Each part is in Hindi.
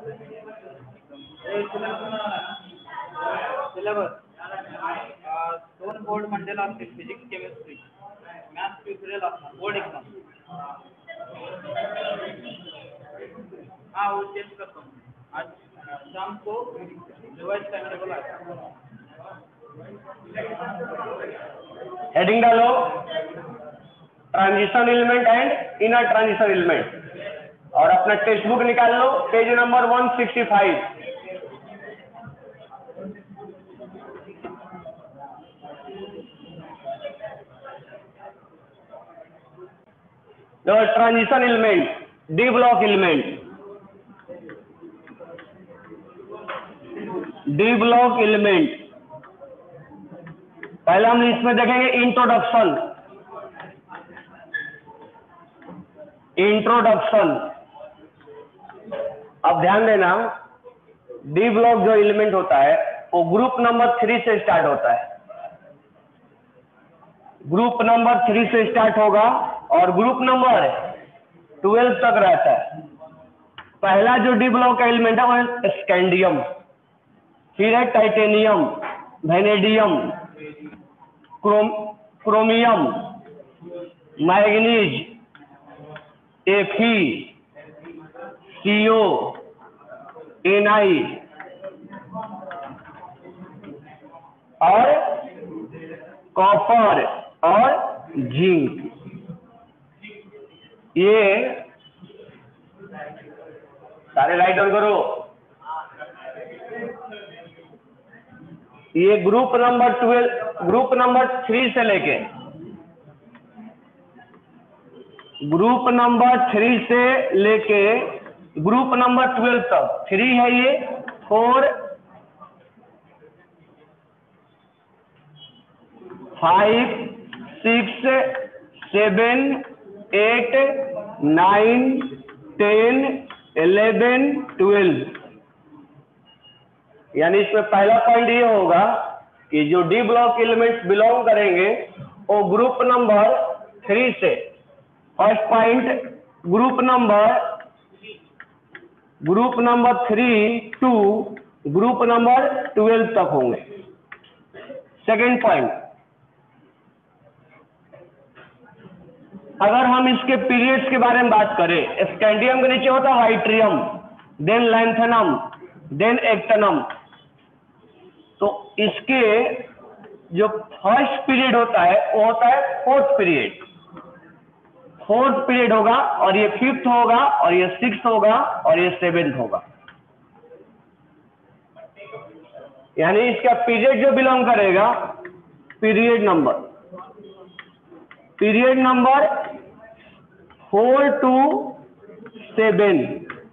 सिलेबस 2 बोर्ड मंडेला असतील, फिजिक्स केमिस्ट्री, मॅथ्स ट्युटोरियल असणार बोर्ड एक्झाम. हाँ वो चेंज करता हूँ आज शाम को, रिवाइज टाइम टेबल आएगा. हेडिंग डालो transition element and inner transition element, और अपना टेक्स्ट बुक निकाल लो, page number 165. Transition element, D block element. D block element पहले हम इसमें देखेंगे इंट्रोडक्शन. इंट्रोडक्शन. अब ध्यान देना, डी ब्लॉक जो एलिमेंट होता है वो ग्रुप नंबर 3 से स्टार्ट होता है. ग्रुप नंबर 3 से स्टार्ट होगा और ग्रुप नंबर 12 तक रहता है. पहला जो डी ब्लॉक का एलिमेंट है वो है स्कैंडियम, फिर है titanium, vanadium, chromium, manganese, Fe, Co, Ni और कॉपर और जिंक. ये सारे लाइट ऑन करो. ये ग्रुप नंबर 12, ग्रुप नंबर 3 से लेके ग्रुप नंबर 3 से लेके ग्रुप नंबर 12 तक. 3 है ये, 4, 5, 6, 7, 8, 9, 10, 11, 12. यानी इसमें पहला पॉइंट ये होगा कि जो डी ब्लॉक एलिमेंट्स बिलोंग करेंगे वो ग्रुप नंबर 3 से, first point group number 3 to group number 12 तक होंगे. सेकेंड पॉइंट, अगर हम इसके पीरियड्स के बारे में बात करें, स्कैंडियम के नीचे होता है yttrium, then lanthanum, then actinium. तो इसके जो फर्स्ट पीरियड होता है वो होता है फोर्थ पीरियड. फोर्थ पीरियड होगा और ये फिफ्थ होगा और ये सिक्स्थ होगा और ये सेवेंथ होगा. यानी इसका पीरियड जो बिलोंग करेगा, period number 4 to 7,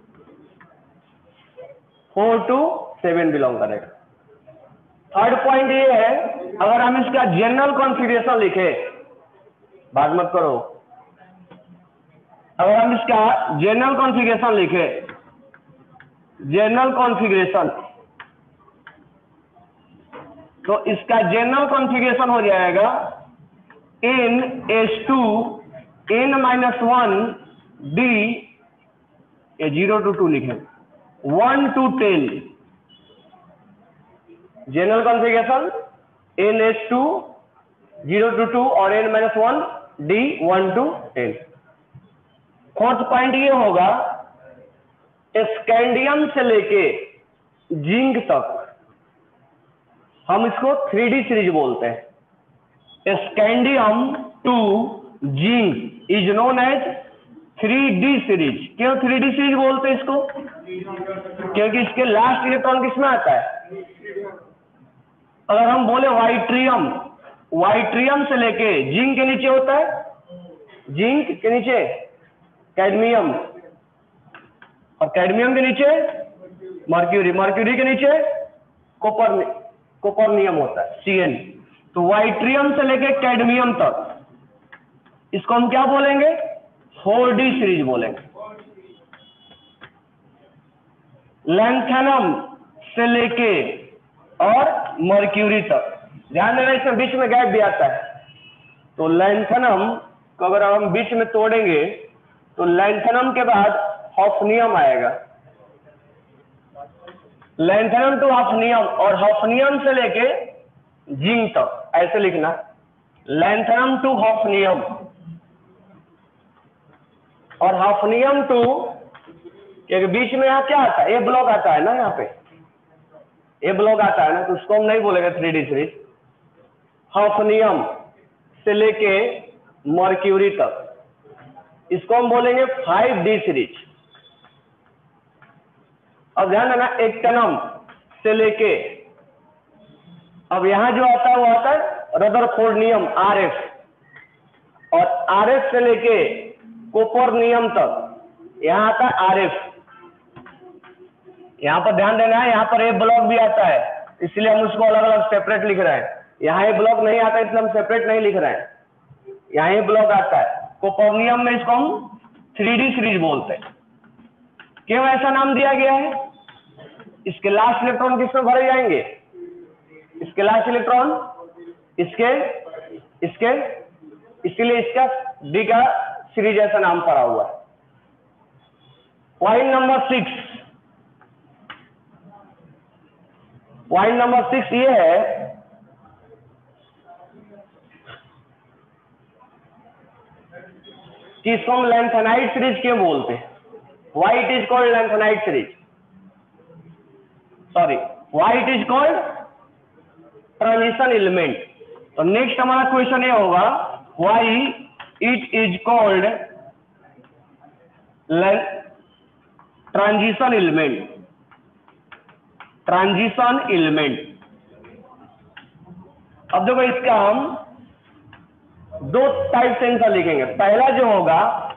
4 to 7 belong करेगा. थर्ड पॉइंट ये है, अगर हम इसका जनरल कॉन्फ़िगरेशन लिखे, बात मत करो, अगर हम इसका जनरल कॉन्फ़िगरेशन लिखे, जनरल कॉन्फ़िगरेशन, तो इसका जनरल कॉन्फ़िगरेशन हो जाएगा NH2 N-1 D, ये 0 to 2 लिखे, 1 to 10. General configuration NH2 0 to 2 और N-1 D 1 to 10. Fourth point ये होगा, स्कैंडियम से लेके जिंक तक हम इसको 3D सीरीज बोलते हैं. Scandium to zinc is known as 3D series. क्यों 3D सीरीज बोलते हैं इसको? क्योंकि इसके लास्ट इलेक्ट्रॉन किसमें आता है? अगर हम बोले वाइट्रियम, वाइट्रियम से लेके जिंक के नीचे होता है, जिंक के नीचे कैडमियम, और कैडमियम के नीचे मर्क्यूरी, मर्क्यूरी के नीचे कोपर्नियम होता है, Cn. तो वाइट्रियम से लेके कैडमियम तक इसको हम क्या बोलेंगे? 4D सीरीज बोलेंगे. लैंथनम से लेके और मर्क्यूरी तक, ध्यान देना इसमें बीच में गैप भी आता है. तो लैंथनम को अगर हम बीच में तोड़ेंगे तो लैंथनम के बाद हॉफनियम आएगा, लैंथेनम टू हॉफनियम और हॉफनियम से लेके जिंक तक, ऐसे लिखना, लैंथेनम टू हॉफनियम और हॉफनियम टू, क्योंकि बीच में यहाँ क्या आता है, ए ब्लॉक आता है ना, यहाँ पे ए ब्लॉक आता है ना, तो उसको हम नहीं बोलेंगे 3D सीरीज। हॉफनियम से लेके मर्क्यूरी तक, इसको हम बोलेंगे 5D सीरीज। अब ध्यान देना, एक्टिनम से लेके, अब यहां जो आता है वो आता है रदरफोर्डियम RF, और RF से लेके कोपर्नियम तक यहां आता है RF। यहां पर ध्यान देना है, यहां पर ए ब्लॉक भी आता है, इसलिए हम उसको अलग अलग सेपरेट लिख रहे हैं। यहाँ ए ब्लॉक नहीं आता इसलिए हम सेपरेट नहीं लिख रहे हैं, यहाँ ए ब्लॉक आता है। कोपर्नियम में इसको हम 3D सीरीज बोलते हैं। क्यों ऐसा नाम दिया गया है? इसके लास्ट इलेक्ट्रॉन किसमें भरे जाएंगे? इसके लास्ट इलेक्ट्रॉन इसके इसलिए इसका डी का सीरीज ऐसा नाम पड़ा हुआ है। पॉइंट नंबर 6 ये है कि इसको हम लैंथेनाइट सीरीज क्यों बोलते हैं? Why it is called lanthanide series, sorry, why it is called transition element. तो नेक्स्ट हमारा क्वेश्चन ये होगा, why it is called transition element. Transition element, अब देखो इसका हम दो टाइप से आंसर लिखेंगे। पहला जो होगा,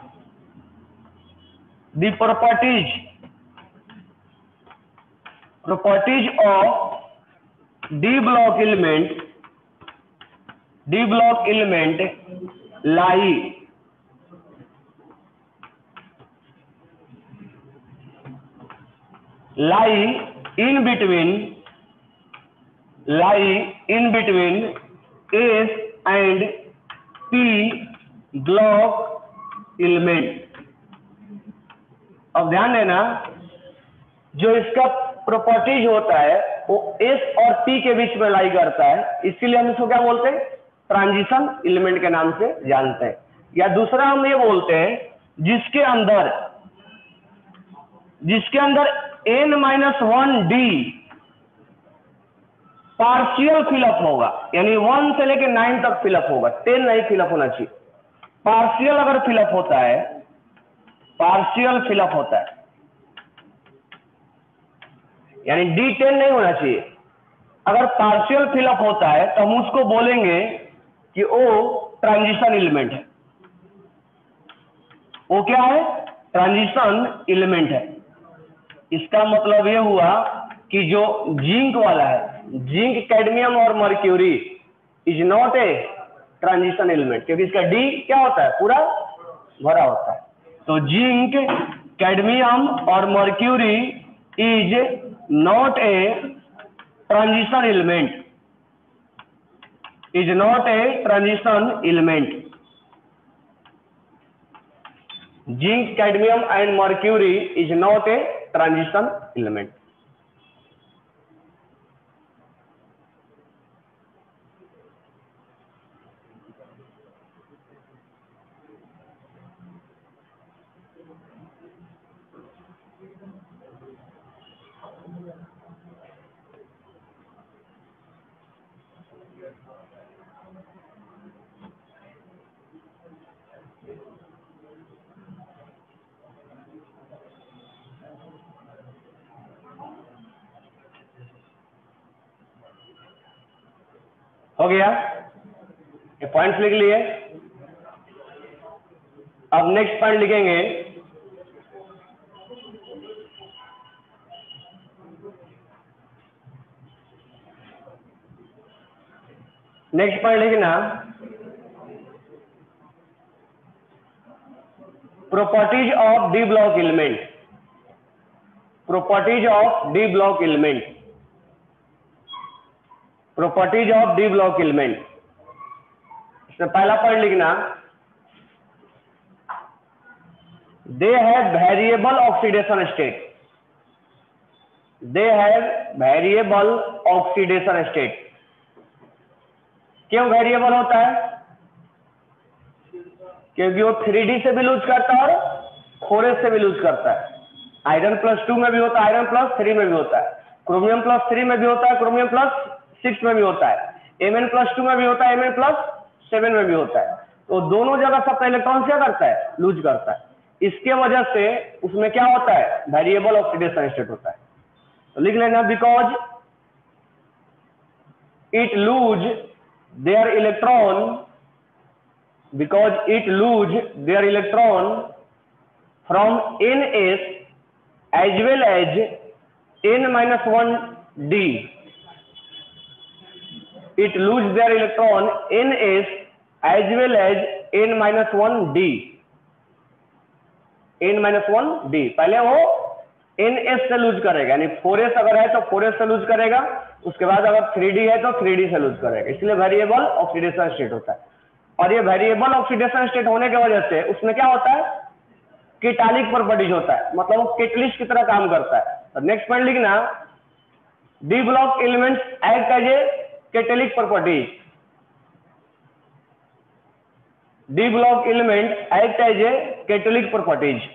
the properties of d block element lie in between S and P block element। अब ध्यान देना, जो इसका प्रॉपर्टीज होता है वो S और P के बीच में लाई करता है, इसीलिए हम इसको क्या बोलते हैं? ट्रांजिशन एलिमेंट के नाम से जानते हैं। या दूसरा हम ये बोलते हैं, जिसके अंदर n-1d पार्शियल फिलअप होगा, यानी 1 से लेकर 9 तक फिलअप होगा, 10 नहीं फिलअप होना चाहिए। पार्शियल अगर फिलअप होता है, यानी D10 नहीं होना चाहिए। अगर पार्शियल फिलअप होता है तो हम उसको बोलेंगे कि वो ट्रांजिशन एलिमेंट है। वो क्या है? ट्रांजिशन एलिमेंट है। इसका मतलब ये हुआ कि जो जिंक वाला है, जिंक, कैडमियम और mercury is not a transition element, क्योंकि इसका डी क्या होता है? पूरा भरा होता है। तो जिंक, कैडमियम और mercury is not a transition element, zinc, cadmium and mercury is not a transition element. हो गया? ये पॉइंट्स लिख लिए। अब नेक्स्ट पॉइंट लिखेंगे, नेक्स्ट पॉइंट लिखना, properties of D block element. Properties of D block element, properties of D block element. इसमें पहला पॉइंट लिखना, they have variable oxidation state. They have variable oxidation state. क्यों वेरिएबल होता है? क्योंकि वो 3D से भी लूज करता है और 4s से भी लूज करता है। आयरन +2 में भी होता है, आयरन +3 में भी होता है, क्रोमियम +3 में भी होता है, क्रोमियम +6 में भी होता है, Mn+2 में भी होता है, Mn+7 में भी होता है। तो दोनों जगह सबका इलेक्ट्रॉन क्या करता है? लूज करता है। इसके वजह से उसमें क्या होता है? वेरिएबल ऑक्सीडेशन स्टेट होता है। तो लिख लेना, because it lose their electron, because it lose their electron from Ns as well as N-1d. It lose their electron Ns as well as N-1d. N-1d पहले वो Ns से लूज करेगा, यानी 4s अगर है तो 4s से लूज करेगा, उसके बाद अगर 3d है तो 3d से लूज करेगा। इसलिए वेरिएबल ऑक्सीडेशन स्टेट होता है। और ये वेरिएबल ऑक्सीडेशन स्टेट होने की वजह से उसमें क्या होता है? केटालिक प्रॉपर्टीज होता है, मतलब वो कैटलिस्ट की तरह काम करता है। तो नेक्स्ट पॉइंट लिखना, D block elements act as a catalytic properties. D block element act as a catalytic properties.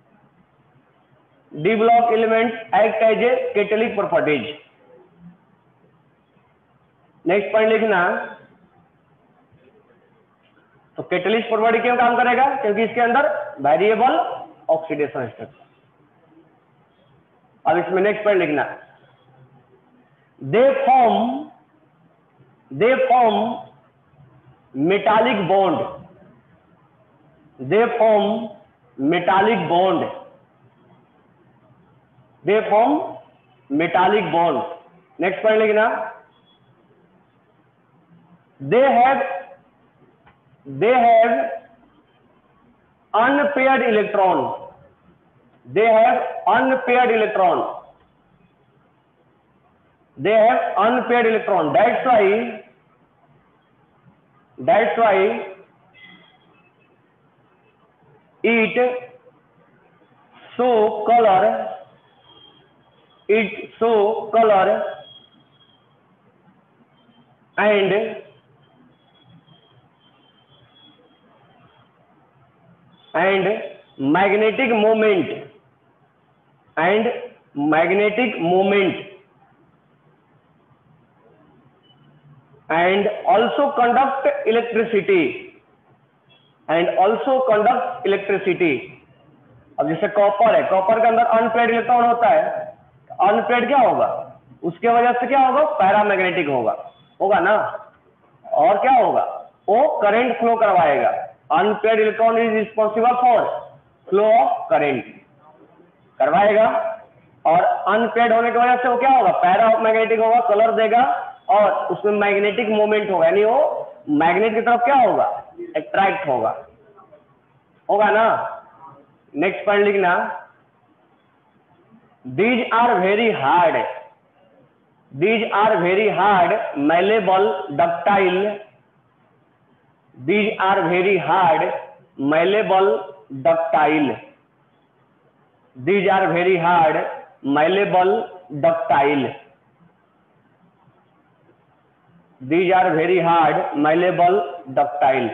D block element act as a catalytic properties. Next point लिखना, तो कैटलिस्ट प्रॉपर्टी क्यों काम करेगा? क्योंकि इसके अंदर वेरिएबल ऑक्सीडेशन स्टेट। अब इसमें नेक्स्ट पॉइंट लिखना, they form metallic bond. They form metallic bond. They form metallic bond. Next point लिखना, they have unpaired electron. They have unpaired electron. They have unpaired electron. That's why it show color. It show color and magnetic moment and also conduct electricity अब जैसे कॉपर है, कॉपर के अंदर अनपेयर्ड इलेक्ट्रॉन होता है, अनपेयर्ड क्या होगा? उसके वजह से क्या होगा? पैरामैग्नेटिक होगा ना। और क्या होगा? वो करंट फ्लो करवाएगा। Unpaired electron is responsible for flow of current, करवाएगा। और अनपेयर्ड होने की वजह से वो क्या होगा? पैरामैग्नेटिक होगा, कलर देगा और उसमें मैग्नेटिक मोमेंट होगा, यानी वो मैग्नेट की तरफ क्या होगा? अट्रैक्ट होगा ना। नेक्स्ट पॉइंट लिखना, these are very hard, malleable, ductile. These are very hard, malleable, ductile. These are very hard, malleable, ductile. These are very hard, malleable, ductile.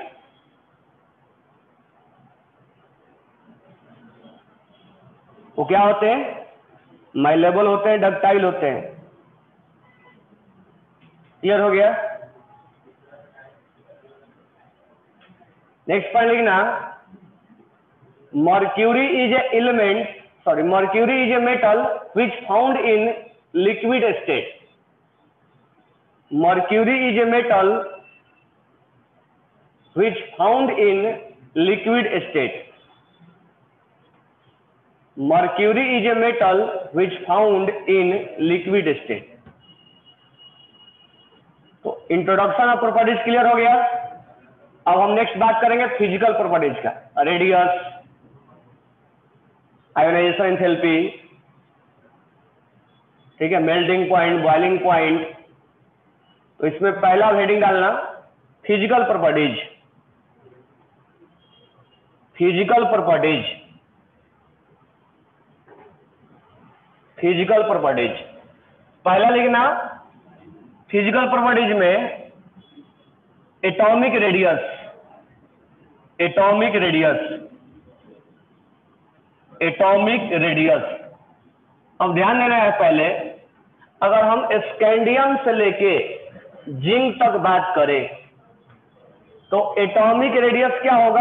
वो क्या होते हैं? माइलेबल होते हैं, डक्टाइल होते हैं। क्लियर हो गया? नेक्स्ट पॉइंट लिखना, mercury is a metal which found in liquid state. Mercury is a metal which found in liquid state. Mercury is a metal which found in liquid state. तो इंट्रोडक्शन ऑफ प्रॉपर्टीज क्लियर हो गया। अब हम नेक्स्ट बात करेंगे फिजिकल प्रॉपर्टीज का। रेडियस, आयोनाइजेशन एंथैल्पी, ठीक है, मेल्टिंग पॉइंट, बॉइलिंग पॉइंट। तो इसमें पहला हेडिंग डालना physical properties. Physical properties, physical properties. पहला लिखना फिजिकल प्रॉपर्टीज में atomic radius, atomic radius, atomic radius. अब ध्यान देना है, पहले अगर हम स्कैंडियम से लेके जिंक तक बात करें तो एटॉमिक रेडियस क्या होगा?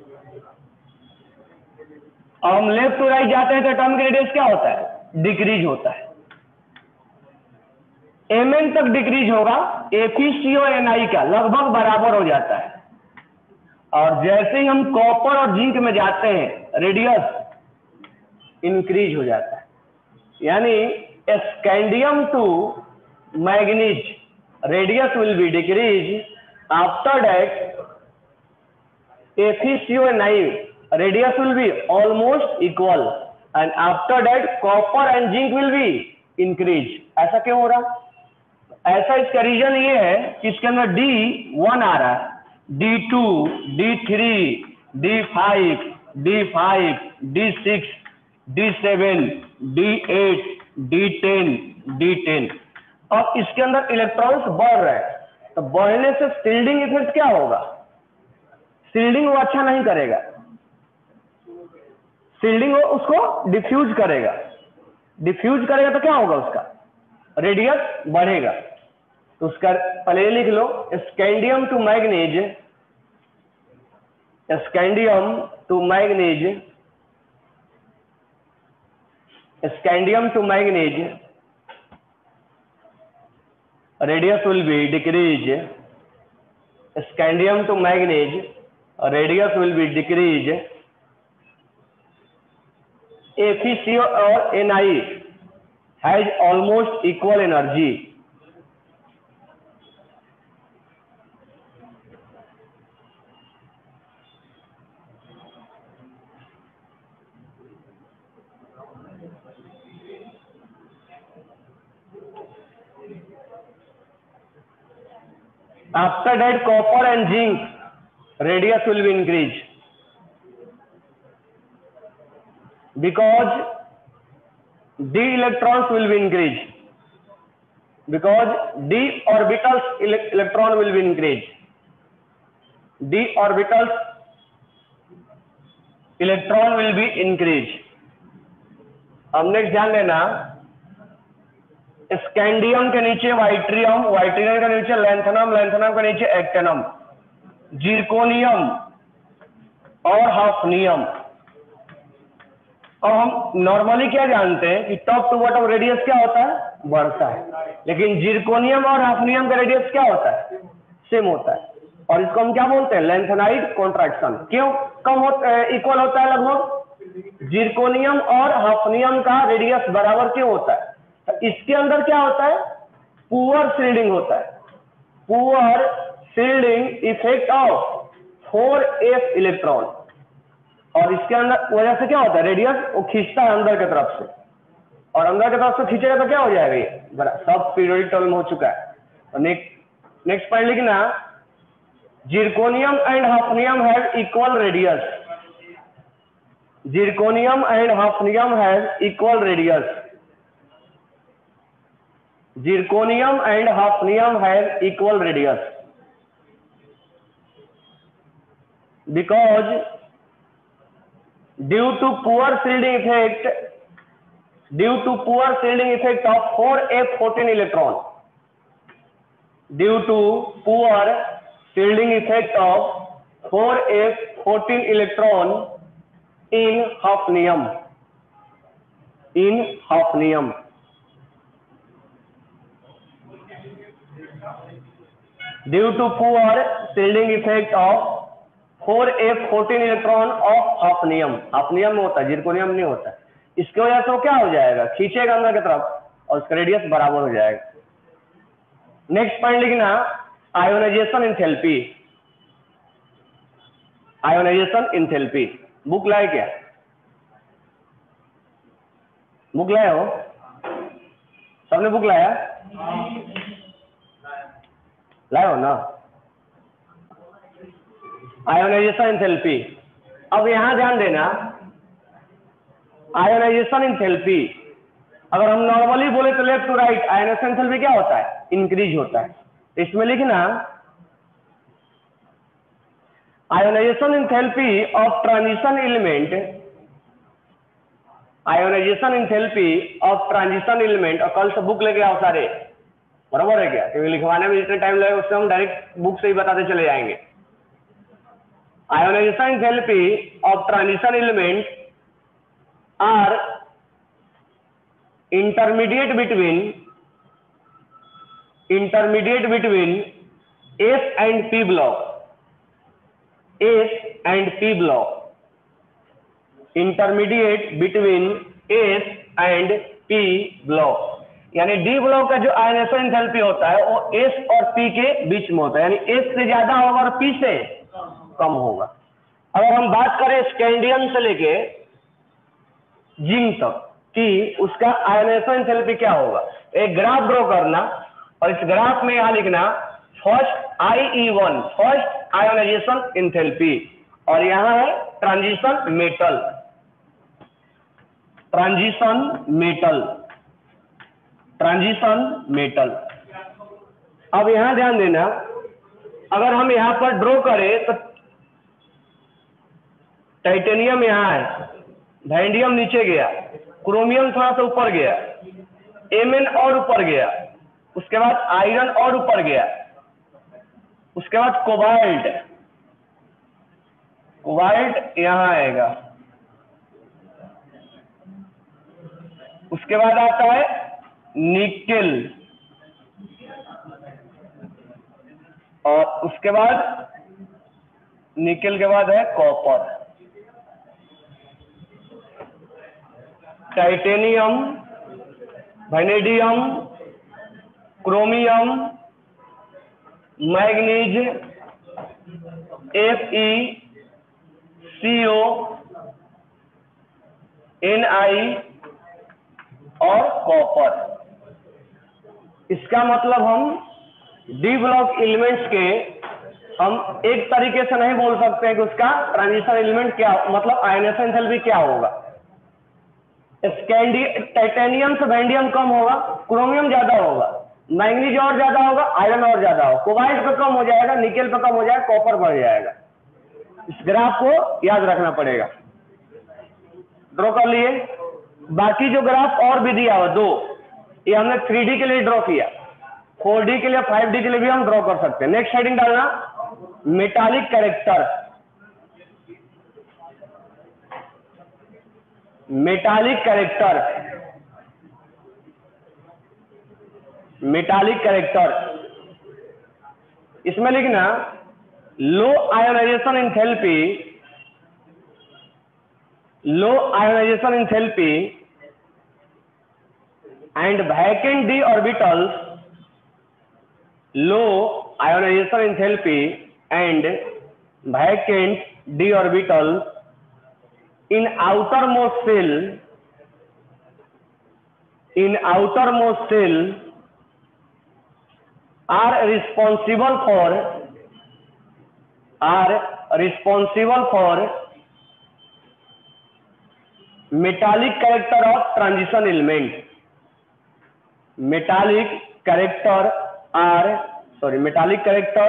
हम लेफ्ट टू राइट जाते हैं तो एटॉमिक रेडियस क्या होता है? डिक्रीज होता है। Mn तक डिक्रीज होगा, FeCO Ni का लगभग बराबर हो जाता है। और जैसे ही हम कॉपर और जिंक में जाते हैं रेडियस इंक्रीज हो जाता है। यानी scandium to manganese radius will be decrease, after that FeCO Ni radius will be almost equal and after that copper and zinc will be increase। ऐसा क्यों हो रहा? ऐसा इसका रीजन ये है कि इसके अंदर D1 आ रहा है, D2, D3, D5, D5, D6, D7, D8, D10, D10। अब इसके अंदर इलेक्ट्रॉन्स बढ़ रहे हैं, तो बढ़ने से शील्डिंग इफेक्ट क्या होगा? शील्डिंग वो अच्छा नहीं करेगा, शील्डिंग वो उसको डिफ्यूज करेगा, डिफ्यूज करेगा तो क्या होगा? उसका रेडियस बढ़ेगा। तो उसका पहले लिख लो, scandium to manganese, scandium to manganese, scandium to manganese radius will be decrease, scandium to manganese radius will be decrease, FeCO और Ni has almost equal energy। After that copper and zinc radius will be increased because d electrons will be increased, because d orbitals electron will be increased, d orbitals electron will be increased। अब नेक्स्ट ध्यान देना, स्कैंडियम के नीचे वाइट्रियम, वाइट्रियम के नीचे लैंथनम, लैंथनम के नीचे एक्टिनम, जिरकोनियम और हाफनियम। और हम नॉर्मली क्या जानते हैं कि टॉप टू बॉटम रेडियस क्या होता है? बढ़ता है। लेकिन जिरकोनियम और हाफनियम का रेडियस क्या होता है? सेम होता है। और इसको हम क्या बोलते हैं? Lanthanide contraction. क्यों कम होता है? इक्वल होता है लगभग। जिरकोनियम और हाफनियम का रेडियस बराबर क्यों होता है? इसके अंदर क्या होता है? पुअर शील्डिंग होता है, poor shielding effect of 4s electron. और इसके अंदर वजह से क्या होता है? रेडियस वो खींचता है अंदर की तरफ से, और अंदर की तरफ से खींचेगा तो क्या हो जाएगा? ये सब पीरियोडिक टेबल में हो चुका है। और नेक्स्ट पॉइंट लिखना, zirconium and hafnium have equal radius, zirconium and hafnium have equal radius, zirconium and hafnium have equal radius because due to poor shielding effect, due to poor shielding effect of 4f14 electron, due to poor shielding effect of 4f14 electron in hafnium, in hafnium, due to poor shielding effect of 4f14 electron of hafnium, hafnium में होता है, जिरकोनियम नहीं होता है। इसकी वजह से वो क्या हो जाएगा? खींचेगा अंदर की तरफ और उसका रेडियस बराबर हो जाएगा। नेक्स्ट पॉइंट लिखना, ionization enthalpy, ionization enthalpy. Book लाए क्या? बुक लाए हो? सबने बुक लाया? लाए हो ना? Ionization enthalpy. अब यहां ध्यान देना, आयोनाइजेशन एंथैल्पी अगर हम नॉर्मली बोले तो left to right ionization enthalpy क्या होता है, इंक्रीज होता है। इसमें लिखना ionization enthalpy of transition element, ionization enthalpy of transition element, और कल से बुक लेके आओ सारे, बराबर है क्या, क्योंकि लिखवाने में जितना टाइम लगेगा उससे हम डायरेक्ट बुक से ही बताते चले जाएंगे। Ionization enthalpy of transition element are intermediate between S and P block, S and P block, intermediate between S and P block, यानी डी ब्लॉक का जो आयनाइजेशन एंथैल्पी होता है वो S और P के बीच में होता है, यानी S से ज्यादा होगा और P से कम होगा। अगर हम बात करें स्कैंडियम से लेके जिंक तक कि उसका आयनाइजेशन एंथैल्पी क्या होगा, एक ग्राफ ड्रॉ करना और इस ग्राफ में यहां लिखना first IE1 first ionization enthalpy, और यहां है transition metal, transition metal, transition metal. अब यहां ध्यान देना, अगर हम यहां पर ड्रॉ करें तो टाइटेनियम यहां है, वैंडियम नीचे गया, क्रोमियम थोड़ा सा ऊपर गया, Mn और ऊपर गया, उसके बाद आयरन और ऊपर गया, उसके बाद कोबाल्ट, कोबाल्ट यहां आएगा, उसके बाद आता है निकेल, और उसके बाद निकेल के बाद है copper, titanium, vanadium, chromium, manganese, Fe, CO, Ni और कॉपर। इसका मतलब हम डी ब्लॉक एलिमेंट्स के हम एक तरीके से नहीं बोल सकते हैं कि उसका ट्रांजिशन एलिमेंट क्या, मतलब आयनाइजेशन एंथैल्पी क्या होगा। टाइटेनियम से वैंडियम कम होगा, क्रोमियम ज्यादा होगा, मैग्नीज और ज्यादा होगा, आयरन और ज्यादा होगा, कोबाल्ट पे कम हो जाएगा, निकेल पे कम हो जाएगा, कॉपर बढ़ जाएगा। इस ग्राफ को याद रखना पड़ेगा। ड्रॉ कर लिए। बाकी जो ग्राफ और भी दिया हुआ दो, ये हमने 3D के लिए ड्रॉ किया, 4D के लिए 5D के लिए भी हम ड्रॉ कर सकते हैं। नेक्स्ट हेडिंग डालना metallic character, metallic character, metallic character. इसमें लिखना low ionization enthalpy, low ionization enthalpy and vacant D orbitals, low ionization enthalpy and vacant D orbital in outermost cell, in outermost cell are responsible for metallic character of transition element, metallic character are metallic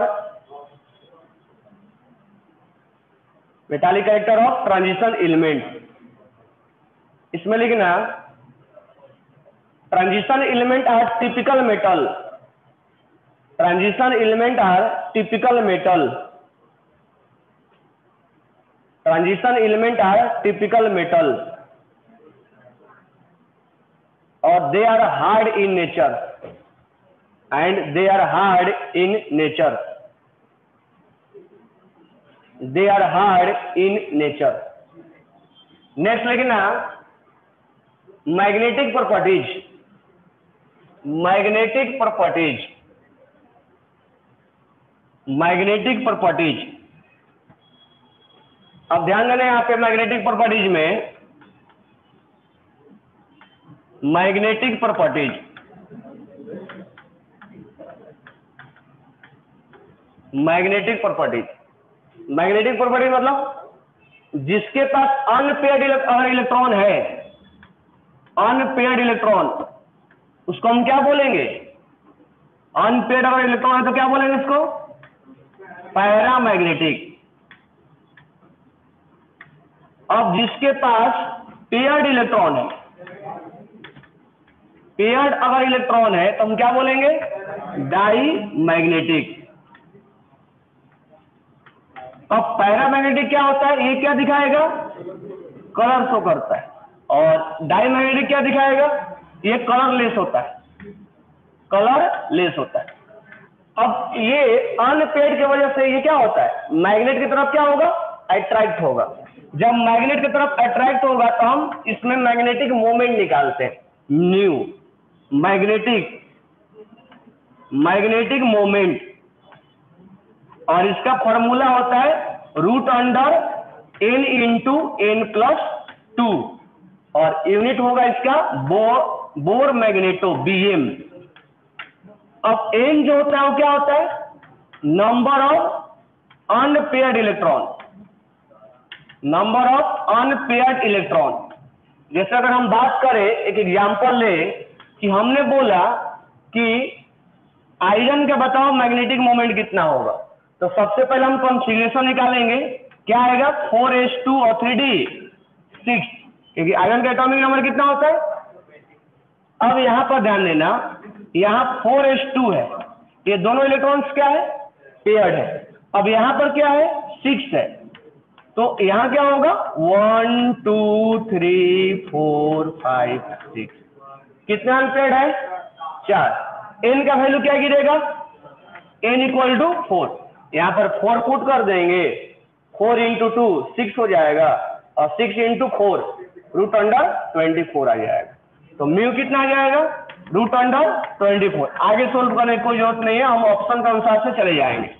character of transition element. इसमें लिखना transition element are typical metal, transition element are typical metal, transition element are typical metal, और they are hard in nature, and they are hard in nature, they are hard in nature। Next लिखना magnetic properties, magnetic properties, magnetic properties. अब ध्यान देना यहाँ पे मैग्नेटिक प्रॉपर्टीज में, magnetic properties, magnetic properties, magnetic property मतलब जिसके पास अनपेयर्ड अगर इलेक्ट्रॉन है, अनपेयर्ड इलेक्ट्रॉन, उसको हम क्या बोलेंगे? अनपेयर्ड अगर इलेक्ट्रॉन है तो क्या बोलेंगे इसको? पैरामैग्नेटिक। अब जिसके पास पेयर्ड इलेक्ट्रॉन है, पेयर्ड अगर इलेक्ट्रॉन है तो हम क्या बोलेंगे? Die magnetic. अब पैरामैग्नेटिक क्या होता है? ये क्या दिखाएगा? कलर शो करता है। और डाई मैग्नेटिक क्या दिखाएगा? ये कलरलेस होता है, कलरलेस होता है। अब ये अनपेयर्ड की वजह से ये क्या होता है? मैग्नेट की तरफ क्या होगा? अट्रैक्ट होगा। जब मैग्नेट की तरफ अट्रैक्ट होगा तो हम इसमें मैग्नेटिक मोमेंट निकालते हैं, न्यू मैग्नेटिक मोमेंट। और इसका फॉर्मूला होता है √N इंटू N+2 और यूनिट होगा इसका बोर मैग्नेटो, BM। अब N जो होता है वो क्या होता है? Number of unpaired electron, number of unpaired electron. जैसे अगर हम बात करें, एक एग्जांपल ले कि हमने बोला कि आयरन का बताओ मैग्नेटिक मोमेंट कितना होगा, तो सबसे पहले हम कॉन्फिगरेशन निकालेंगे। क्या आएगा? 4s2 और 3d6, क्योंकि आयरन का एटॉमिक नंबर कितना होता है? अब यहां पर ध्यान देना, यहां 4s2 है, ये दोनों इलेक्ट्रॉन्स क्या है? पेयर्ड है। अब यहां पर क्या है? 6 है, तो यहां क्या होगा? 1 2 3 4 5 6। कितने अनपेयर्ड है? 4। N का वैल्यू क्या गिरेगा? N = 4। यहां पर 4 पुट कर देंगे, 4 × 2 6 हो जाएगा, और 6 × 4 √24 आ जाएगा। तो म्यू कितना आ जाएगा? √24। आगे सोल्व करने की कोई जरूरत नहीं है, हम ऑप्शन के अनुसार से चले जाएंगे।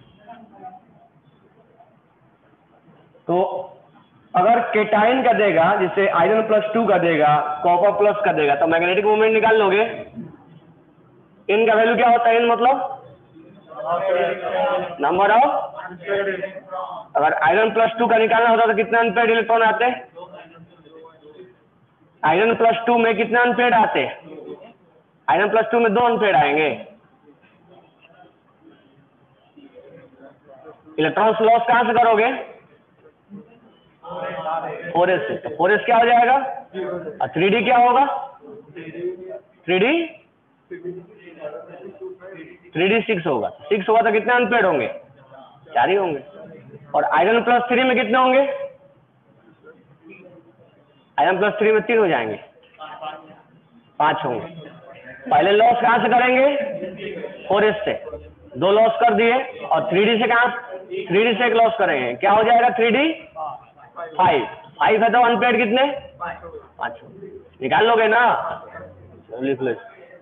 तो अगर केटाइन का देगा, जैसे आयरन +2 का देगा, कॉपर प्लस का देगा, तो मैग्नेटिक मोमेंट निकाल लोगे। इनका वैल्यू क्या होता है? N मतलब नंबर ऑफ, अगर आयरन +2 का निकालना होता तो कितने अनपेयर्ड इलेक्ट्रॉन आते? आयरन +2 में कितने अनपेयर्ड आते? आयरन +2 में 2 अनपेयर्ड आएंगे। इलेक्ट्रॉन्स लॉस कहां से करोगे? 4s से। तो 4s क्या हो जाएगा? और 3d क्या होगा? 3d 6 होगा। 6 होगा तो कितने अनपेयर्ड होंगे? 4 ही होंगे। और आयरन +3 में कितने होंगे? आयरन +3 में 3 हो जाएंगे, 5 होंगे। पहले लॉस कहां से करेंगे? 4s से, 2 लॉस कर दिए, और 3d से कहां? 3d से 1 लॉस करेंगे, क्या हो जाएगा? 3d 5 है, तो अनपेयर्ड कितने? 5 निकाल लोगे ना? लिख लो।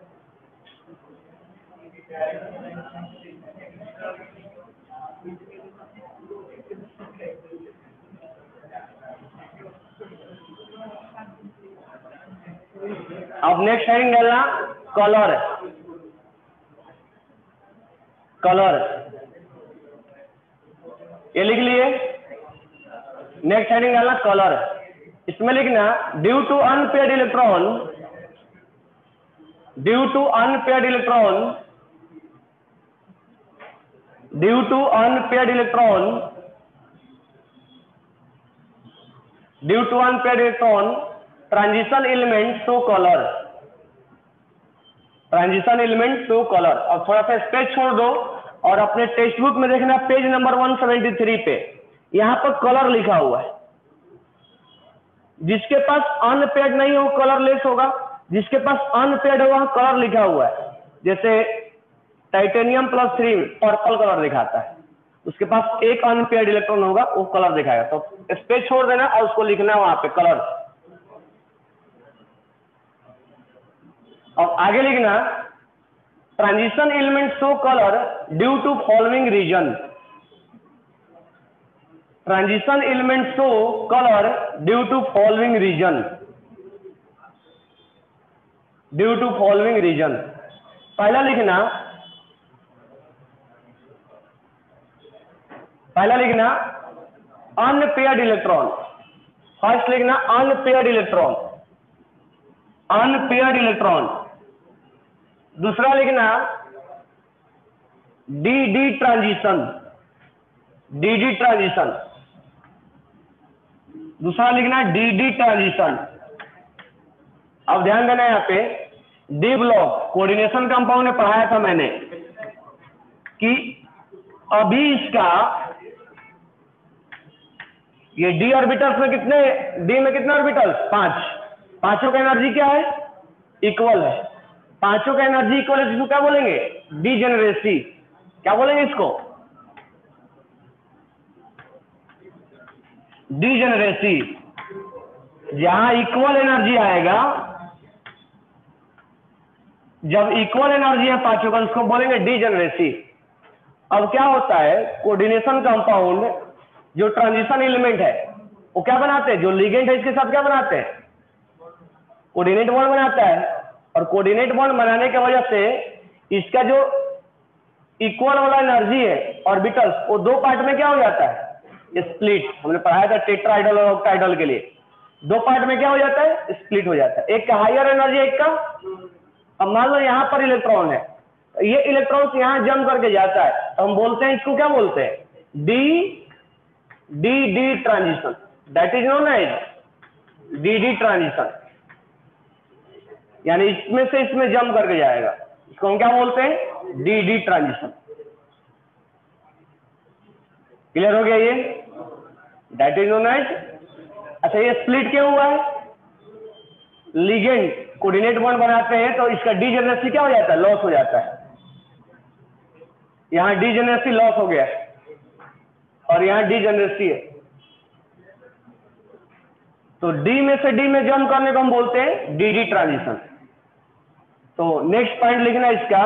अब नेक्स्ट हेडिंग डालना कलर। कलर ये लिख लिए। नेक्स्ट हेडिंग डालना कलर। इसमें लिखना due to unpaired electron, due to unpaired electron, due to unpaired electron, due to unpaired electron transition element show colour, transition element show colour. और थोड़ा सा स्पेस छोड़ दो और अपने टेक्स्ट बुक में देखना पेज नंबर 173 पे, यहां पर कलर लिखा हुआ है। जिसके पास अनपेयर्ड नहीं हो कलरलेस होगा, जिसके पास अनपेयर्ड होगा कलर लिखा हुआ है। जैसे टाइटेनियम +3 पर्पल कलर दिखाता है, उसके पास एक अनपेयर्ड इलेक्ट्रॉन होगा, वो कलर दिखाएगा। तो स्पेस छोड़ देना और उसको लिखना वहां पे कलर। अब आगे लिखना transition element show colour due to following reason, transition element show colour due to following reason, due to following reason. पहला लिखना, पहला लिखना अनपेयर्ड इलेक्ट्रॉन, फर्स्ट लिखना अनपेयर्ड इलेक्ट्रॉन, अनपेयर्ड इलेक्ट्रॉन। दूसरा लिखना डी ट्रांजिशन, डी ट्रांजिशन। दूसरा लिखना डी ट्रांजिशन। अब ध्यान देना यहाँ पे डी ब्लॉक कोऑर्डिनेशन कंपाउंड में पढ़ाया था मैंने कि अभी इसका ये डी ऑर्बिटल्स में कितने, डी में कितने ऑर्बिटल्स, 5, पांचों का एनर्जी क्या है, इक्वल है। पांचों का एनर्जी इक्वल है, इसको क्या बोलेंगे, डीजेनरेसी। क्या बोलेंगे इसको, डीजेनरेसी। जहां इक्वल एनर्जी आएगा, जब इक्वल एनर्जी है पांचों का, उसको बोलेंगे डीजेनरेसी। अब क्या होता है, कोऑर्डिनेशन कंपाउंड जो ट्रांजिशन एलिमेंट है वो क्या बनाते हैं, जो लिगेंड है इसके साथ क्या बनाते हैं, कोऑर्डिनेट बॉन्ड बनाता है। और कोऑर्डिनेट बॉन्ड बनाने की वजह से इसका जो इक्वल वाला एनर्जी है ऑर्बिटल्स, वो दो पार्ट में क्या हो जाता है, स्प्लिट। हमने पढ़ाया था टेट्राहाइड्रल और ऑक्टाहाइड्रल के लिए, दो पार्ट में क्या हो जाता है, स्प्लिट हो जाता है। एक का हायर एनर्जी, एक का, अब मान लो यहां पर इलेक्ट्रॉन है, ये इलेक्ट्रॉन यहां जंप करके जाता है, तो हम बोलते हैं इसको क्या बोलते हैं, D transition. That is known as D transition, यानी इसमें से इसमें जंप करके जाएगा, इसको हम क्या बोलते हैं, डी ट्रांजिशन। क्लियर हो गया ये, दैट इज नोन एज। अच्छा, ये स्प्लिट क्यों हुआ है, लिगेंड कोऑर्डिनेट बॉन्ड बनाते हैं तो इसका डीजेनरेसी क्या हो जाता है, लॉस हो जाता है। यहां डीजेनरेसी लॉस हो गया और यहां डीजेनरेसी है, तो डी में से डी में जंप करने को हम बोलते हैं डी ट्रांजिशन। तो नेक्स्ट पॉइंट लिखना इसका,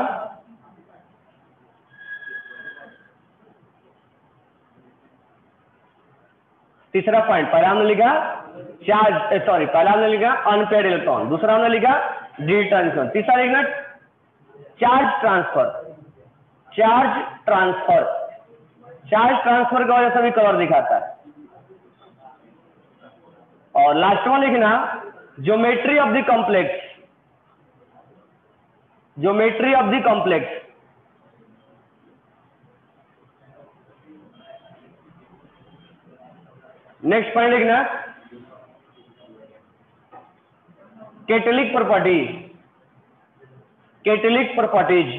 तीसरा पॉइंट, पहला हमने लिखा चार्ज, सॉरी पहला हमने लिखा अनपेयर्ड इलेक्ट्रॉन, दूसरा हमने लिखा डी ट्रांजिशन, तीसरा लिखना charge transfer. Charge transfer, charge transfer की वजह से भी कलर दिखाता है। और लास्ट में लिखना geometry of the complex, geometry of the complex. Next point लिखना catalytic property, catalytic properties.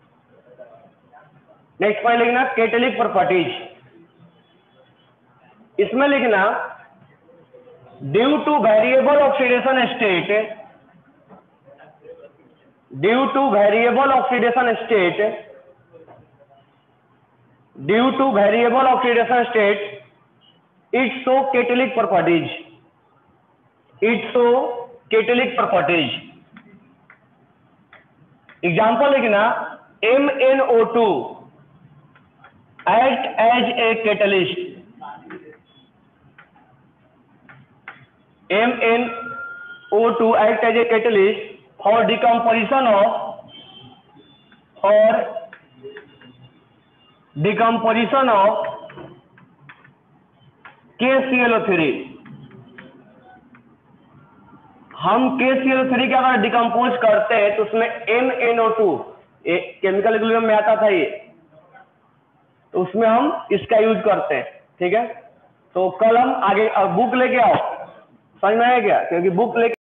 Next point लिखना कैटेलिक प्रॉपर्टीज। इसमें लिखना due to variable oxidation state, due to variable oxidation state, due to variable oxidation state it show catalytic properties, it show catalytic properties। Example लिखना MnO2 act as a catalyst, MnO2 act as a catalyst for decomposition of KClO3। हम KClO3 के अगर डिकम्पोज करते हैं तो उसमें MnO2 केमिकल इक्विलिब्रियम में आता था ये, तो उसमें हम इसका यूज करते हैं। ठीक है, तो कल हम आगे बुक लेके आओ, समझ में आया क्या, क्योंकि बुक लेके